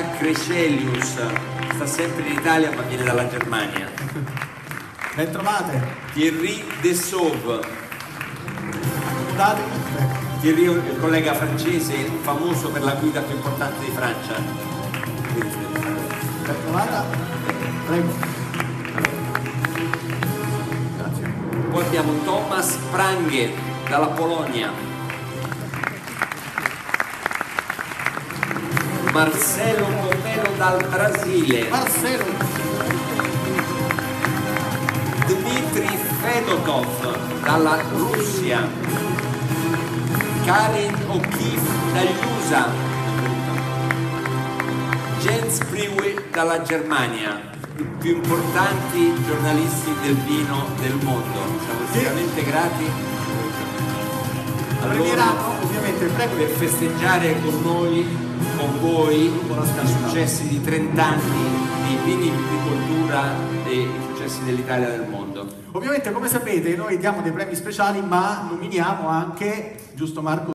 Andrea Crescelius, sta sempre in Italia ma viene dalla Germania. Ben trovate. Thierry Dessauve. Scusate. Thierry è il collega francese famoso per la guida più importante di Francia. Ben trovata. Prego. Grazie. Poi abbiamo Thomas Pranghe dalla Polonia. Marcelo Pomelo dal Brasile. Marcelo. Dmitry Fedotov dalla Russia. Karin O'Keefe dagli USA. Jens Priwe dalla Germania, i più importanti giornalisti del vino del mondo. Siamo estremamente grati a loro Ovviamente, prego. per festeggiare con noi, con voi, i successi di 30 anni di vinicoltura e i successi dell'Italia e del mondo. Ovviamente, come sapete, noi diamo dei premi speciali, ma nominiamo anche, giusto Marco?